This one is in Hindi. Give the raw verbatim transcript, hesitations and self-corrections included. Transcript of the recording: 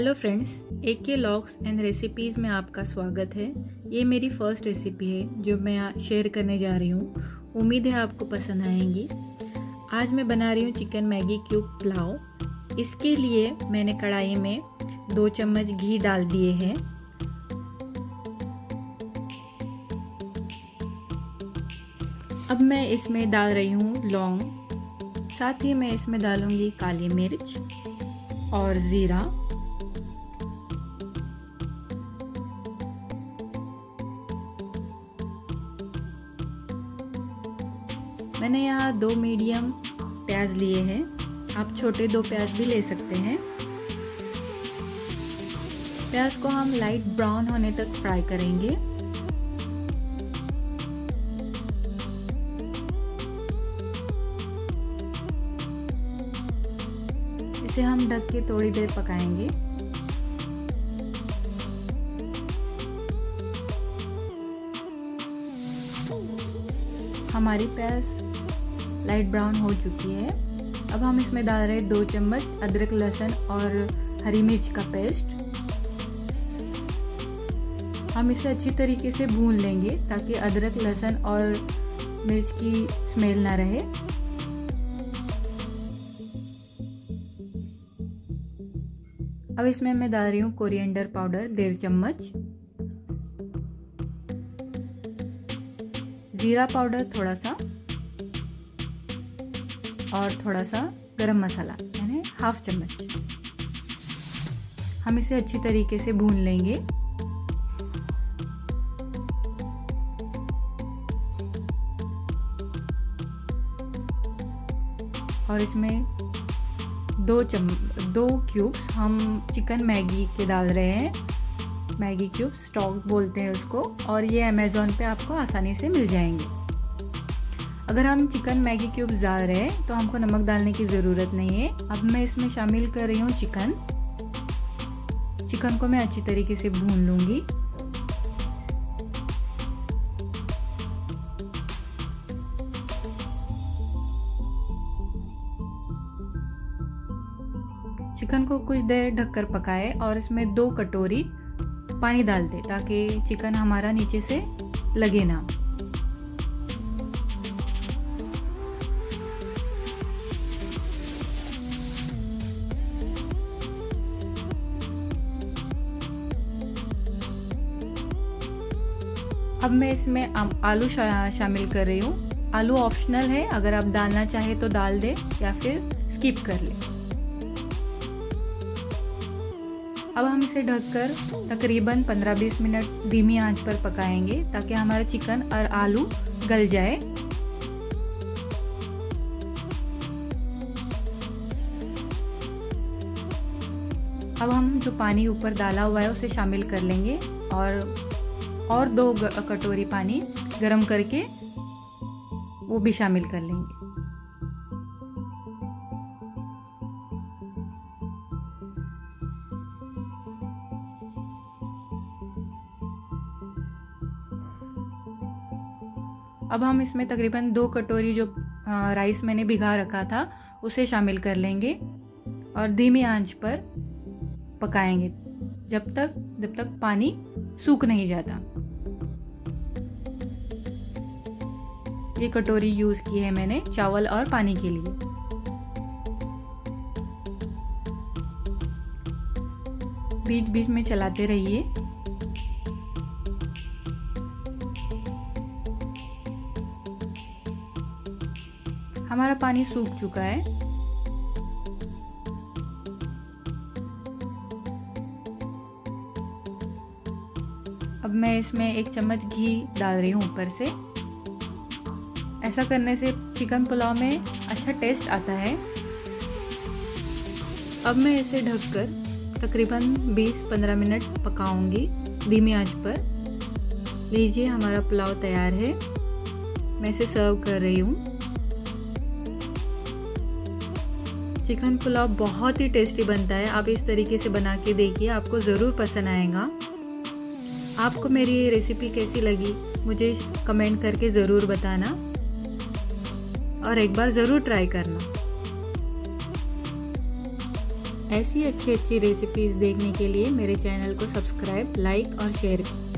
हेलो फ्रेंड्स, ए के लॉग्स एंड रेसिपीज़ में आपका स्वागत है। ये मेरी फर्स्ट रेसिपी है जो मैं शेयर करने जा रही हूँ। उम्मीद है आपको पसंद आएंगी। आज मैं बना रही हूँ चिकन मैगी क्यूब पुलाव। इसके लिए मैंने कढ़ाई में दो चम्मच घी डाल दिए हैं। अब मैं इसमें डाल रही हूँ लौंग, साथ ही मैं इसमें डालूंगी काली मिर्च और जीरा। मैंने यहाँ दो मीडियम प्याज लिए हैं, आप छोटे दो प्याज भी ले सकते हैं। प्याज को हम लाइट ब्राउन होने तक फ्राई करेंगे। इसे हम ढक के थोड़ी देर पकाएंगे। हमारी प्याज लाइट ब्राउन हो चुकी है। अब हम इसमें डाल रहे हैं दो चम्मच अदरक लहसुन और हरी मिर्च का पेस्ट। हम इसे अच्छी तरीके से भून लेंगे ताकि अदरक लहसुन और मिर्च की स्मेल ना रहे। अब इसमें मैं डाल रही हूँ कोरिएंडर पाउडर डेढ़ चम्मच, जीरा पाउडर थोड़ा सा और थोड़ा सा गरम मसाला यानी हाफ चम्मच। हम इसे अच्छी तरीके से भून लेंगे। और इसमें दो चम दो क्यूब्स हम चिकन मैगी के डाल रहे हैं। मैगी क्यूब्स स्टॉक बोलते हैं उसको, और ये अमेज़ॉन पे आपको आसानी से मिल जाएंगे। अगर हम चिकन मैगी क्यूब्स डाल रहे हैं तो हमको नमक डालने की ज़रूरत नहीं है। अब मैं इसमें शामिल कर रही हूँ चिकन। चिकन को मैं अच्छी तरीके से भून लूँगी। चिकन को कुछ देर ढककर पकाए और इसमें दो कटोरी पानी डाल दे ताकि चिकन हमारा नीचे से लगे ना। अब मैं इसमें आलू शा, शामिल कर रही हूँ। आलू ऑप्शनल है, अगर आप डालना चाहे तो डाल दे या फिर स्किप कर ले। अब हम इसे ढककर तकरीबन पंद्रह बीस मिनट धीमी आंच पर पकाएंगे ताकि हमारा चिकन और आलू गल जाए। अब हम जो पानी ऊपर डाला हुआ है उसे शामिल कर लेंगे और और दो कटोरी पानी गरम करके वो भी शामिल कर लेंगे। अब हम इसमें तकरीबन दो कटोरी जो राइस मैंने भिगा रखा था उसे शामिल कर लेंगे और धीमी आंच पर पकाएंगे जब तक जब तक पानी सूख नहीं जाता। ये कटोरी यूज की है मैंने चावल और पानी के लिए। बीच बीच में चलाते रहिए। हमारा पानी सूख चुका है। अब मैं इसमें एक चम्मच घी डाल रही हूँ ऊपर से। ऐसा करने से चिकन पुलाव में अच्छा टेस्ट आता है। अब मैं इसे ढककर तकरीबन बीस पंद्रह मिनट पकाऊंगी धीमी आंच पर। लीजिए, हमारा पुलाव तैयार है। मैं इसे सर्व कर रही हूँ। चिकन पुलाव बहुत ही टेस्टी बनता है। आप इस तरीके से बना के देखिए, आपको ज़रूर पसंद आएगा। आपको मेरी ये रेसिपी कैसी लगी मुझे कमेंट करके ज़रूर बताना और एक बार ज़रूर ट्राई करना। ऐसी अच्छी अच्छी रेसिपीज़ देखने के लिए मेरे चैनल को सब्सक्राइब, लाइक और शेयर